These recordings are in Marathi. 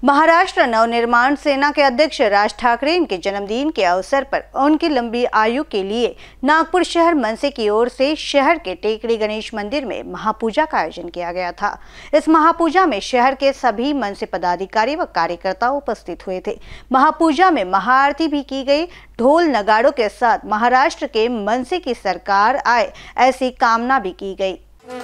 महाराष्ट्र नवनिर्माण सेना के अध्यक्ष राज ठाकरे इनके जन्मदिन के अवसर पर उनकी लंबी आयु के लिए नागपुर शहर मनसे की ओर से शहर के टेकड़ी गणेश मंदिर में महापूजा का आयोजन किया गया था। इस महापूजा में शहर के सभी मनसे पदाधिकारी व कार्यकर्ता उपस्थित हुए थे। महापूजा में महाआरती भी की गई। ढोल नगाड़ों के साथ महाराष्ट्र के मनसे की सरकार आए ऐसी कामना भी की गई।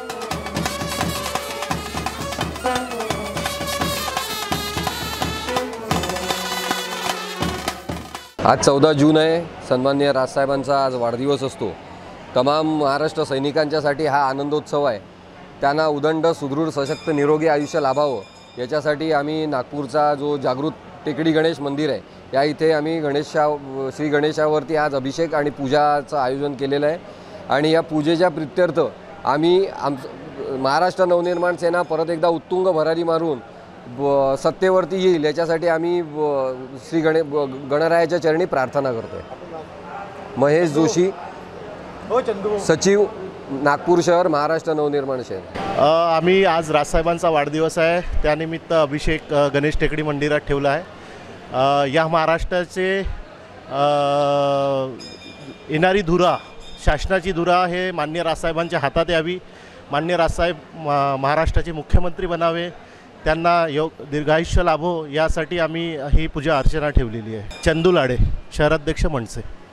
आज 14 जून आहे। सन्माननीय राजसाहेबांचा आज वाढदिवस असतो। तमाम महाराष्ट्र सैनिकांच्यासाठी हा आनंदोत्सव आहे। त्यांना उदंड सुदृढ सशक्त निरोगी आयुष्य लाभावं याच्यासाठी आम्ही नागपूरचा जो जागृत टेकडी गणेश मंदिर आहे या इथे आम्ही श्री गणेशावरती आज अभिषेक आणि पूजाचं आयोजन केलेलं आहे। आणि या पूजेच्या प्रीत्यर्थ आम्ही महाराष्ट्र नवनिर्माण सेना परत एकदा उत्तुंग भरारी मारून सत्तेवरती येईल याच्यासाठी आम्ही श्री गणरायाच्या चरणी प्रार्थना करतोय। महेश जोशी, सचिव, नागपूर शहर, महाराष्ट्र नवनिर्माण सेना। आम्ही आज राजसाहेबांचा वाढदिवस आहे त्यानिमित्त अभिषेक गणेश टेकडी मंदिरात ठेवला आहे। या महाराष्ट्राचे येणारी धुरा, शासनाची धुरा हे माननीय राजसाहेबांच्या हातात यावी। माननीय राजसाहेब महाराष्ट्राचे मुख्यमंत्री बनावे, त्यांना दीर्घायुष्य लाभो यासाठी आम्ही ही पूजा अर्चना ठेवलेली आहे। चंदू लाडे, शहराध्यक्ष मनसे।